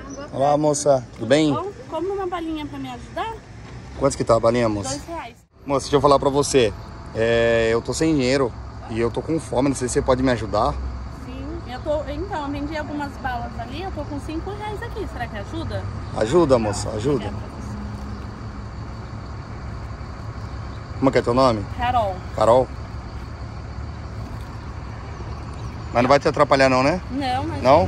Olá, moça. Tudo bem? Como uma balinha pra me ajudar? Quanto que tá a balinha, moça? R$2. Moça, deixa eu falar pra você. Eu tô sem dinheiro e eu tô com fome. Não sei se você pode me ajudar. Sim, então, eu vendi algumas balas ali. Eu tô com R$5 aqui. Será que ajuda? Ajuda, moça, ajuda. Como é que é teu nome? Carol. Carol? Mas não vai te atrapalhar não, né? Não, mas não?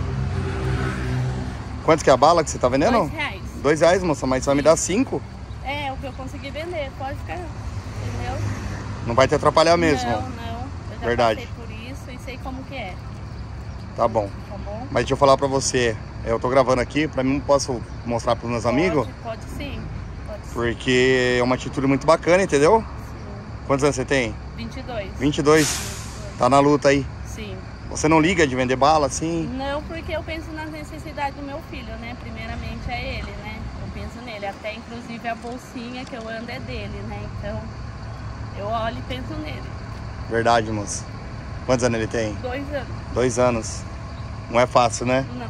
Quanto que é a bala que você tá vendendo? R$2. R$2, moça, mas você vai me dar 5? É, o que eu consegui vender. Pode ficar, entendeu? Não vai te atrapalhar mesmo? Não, não. Eu já Verdade. passei por isso e sei como que é. Tá bom. Tá bom? Mas deixa eu falar pra você. Eu tô gravando aqui, pra mim não posso mostrar pros meus amigos? Pode sim. Pode sim. Porque é uma atitude muito bacana, entendeu? Sim. Quantos anos você tem? 22. 22? Tá na luta aí? Sim. Você não liga de vender bala assim? Não, porque eu penso nas necessidades do meu filho, né? Primeiramente é ele, né? Eu penso nele. Até inclusive a bolsinha que eu ando é dele, né? Então eu olho e penso nele. Verdade, moça. Quantos anos ele tem? 2 anos. 2 anos. Não é fácil, né? Não.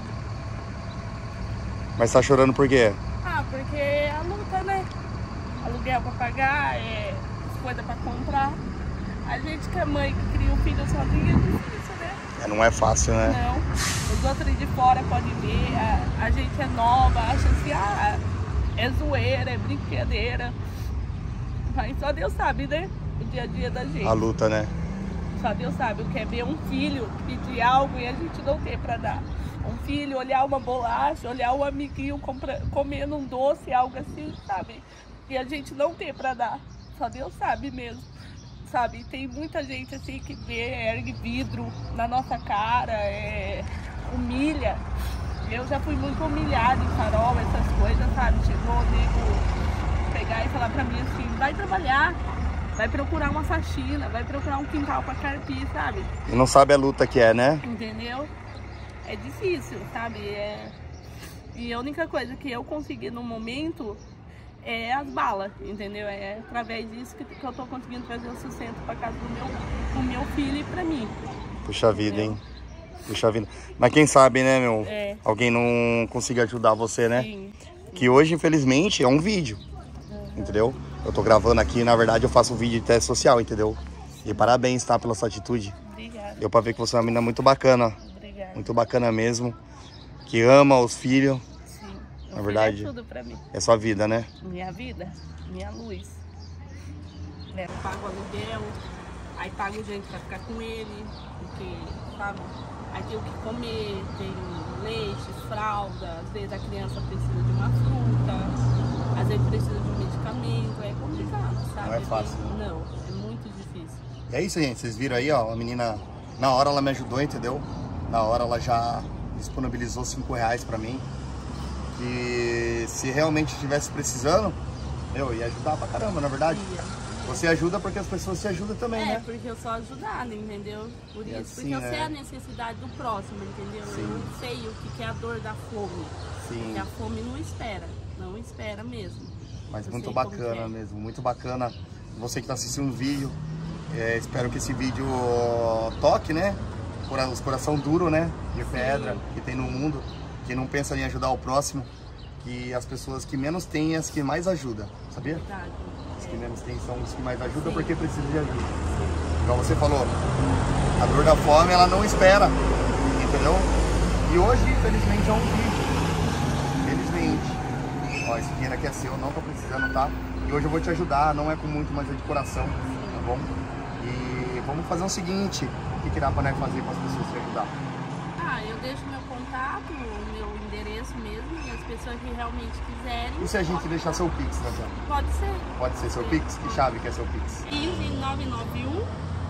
Mas tá chorando por quê? Ah, porque é a luta, né? Aluguel pra pagar, as coisas pra comprar. A gente que é mãe que cria um filho sozinha é difícil, né? Não é fácil, né? Não. Os outros de fora podem ver, a gente é nova, acha assim, é zoeira, é brincadeira. Mas só Deus sabe, né? O dia a dia da gente. A luta, né? Só Deus sabe o que é ver um filho pedir algo e a gente não ter pra dar. Um filho olhar uma bolacha, olhar um amiguinho comendo um doce, algo assim, sabe? E a gente não ter pra dar. Só Deus sabe mesmo. Sabe, tem muita gente assim que vê, ergue vidro na nossa cara, humilha. Eu já fui muito humilhada em farol, essas coisas, sabe? Chegou o nego pegar e falar pra mim assim, vai trabalhar, vai procurar uma faxina, vai procurar um quintal pra carpir, sabe? E não sabe a luta que é, né? Entendeu? É difícil, sabe? E a única coisa que eu consegui no momento é as balas, entendeu? É através disso que eu tô conseguindo trazer o sustento pra casa do meu filho e pra mim. Puxa vida, hein? Puxa vida. Mas quem sabe, né, meu? Alguém não consiga ajudar você, né? Sim. Que hoje, infelizmente, é um vídeo, entendeu? Eu tô gravando aqui, na verdade, eu faço um vídeo de teste social, entendeu? E parabéns, tá, pela sua atitude. Obrigada. Deu pra ver que você é uma menina muito bacana. Obrigada. Muito bacana mesmo. Que ama os filhos. Na verdade, é tudo pra mim. É sua vida, né? Minha vida, minha luz. Eu pago aluguel, aí pago gente pra ficar com ele, porque, sabe? Aí tem o que comer, tem leite, fralda, às vezes a criança precisa de uma fruta, às vezes precisa de um medicamento, é complicado, sabe? Não é fácil. Não, é muito difícil. E é isso, gente. Vocês viram aí, ó, a menina, na hora ela me ajudou, entendeu? Na hora ela já disponibilizou R$5 pra mim. Que se realmente estivesse precisando, eu ia ajudar pra caramba, na verdade. Você ajuda porque as pessoas te ajudam também, né? Porque eu sou ajudada, entendeu? Por isso, assim, porque eu sei a necessidade do próximo, entendeu? Sim. Eu sei o que é a dor da fome. Sim. Porque a fome não espera mesmo. Mas Eu muito sei bacana como mesmo, muito bacana. Você que está assistindo o vídeo, espero que esse vídeo toque, né? Os coração duro, né? De pedra que tem no mundo, que não pensa em ajudar o próximo, que as pessoas que menos têm as que mais ajudam, sabia? Verdade. Os que menos têm são os que mais ajudam porque precisam de ajuda. Igual você falou, a dor da fome ela não espera, entendeu? E hoje, infelizmente, é um vídeo. Felizmente. Ó, esse dinheiro aqui é seu, não tô precisando, tá? E hoje eu vou te ajudar, não é com muito, mas é de coração, tá bom? E vamos fazer o seguinte, o que dá pra nós fazer para as pessoas te ajudar? Eu deixo meu contato, o meu endereço mesmo, e as pessoas que realmente quiserem. E se a gente deixar seu Pix, Tatiana? Pode ser. Pode ser seu Pix? Que chave que é seu Pix? 15991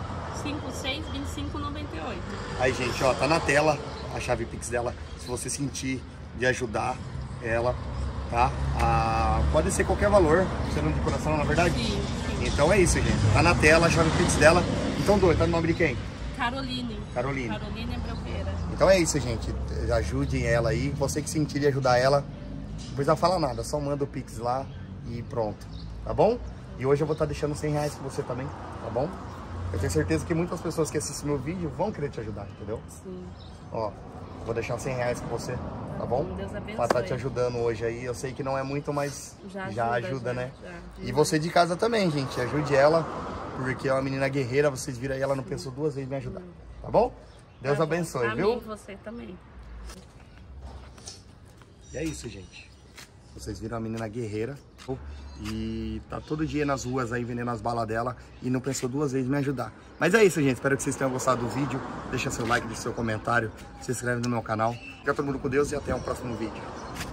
562598. Aí, gente, ó, tá na tela a chave Pix dela. Se você sentir de ajudar ela, tá? Pode ser qualquer valor, sendo de coração, na verdade? Sim. Então é isso, gente. Tá na tela a chave Pix dela. Então, tá no nome de quem? Caroline. Caroline. Caroline Abreuqueira. Então é isso, gente. Ajudem ela aí. Você que sentir de ajudar ela, não precisa falar nada. Só manda o Pix lá e pronto. Tá bom? E hoje eu vou estar deixando R$100 pra você também, tá bom? Eu tenho certeza que muitas pessoas que assistem meu vídeo vão querer te ajudar, entendeu? Sim. Ó, vou deixar R$100 pra você. Tá tá bom? Deus abençoe. Pra estar te ajudando hoje aí. Eu sei que não é muito, mas já ajuda, né? Já. E você de casa também, gente. Ajude ela, porque é uma menina guerreira. Vocês viram aí, ela não pensou duas vezes em me ajudar. Tá bom? Deus abençoe, viu? Amém, você também. E é isso, gente. Vocês viram a menina guerreira. E tá todo dia nas ruas aí, vendendo as balas dela. E não pensou duas vezes em me ajudar. Mas é isso, gente. Espero que vocês tenham gostado do vídeo. Deixa seu like, deixa seu comentário. Se inscreve no meu canal. Fica todo mundo com Deus e até o próximo vídeo.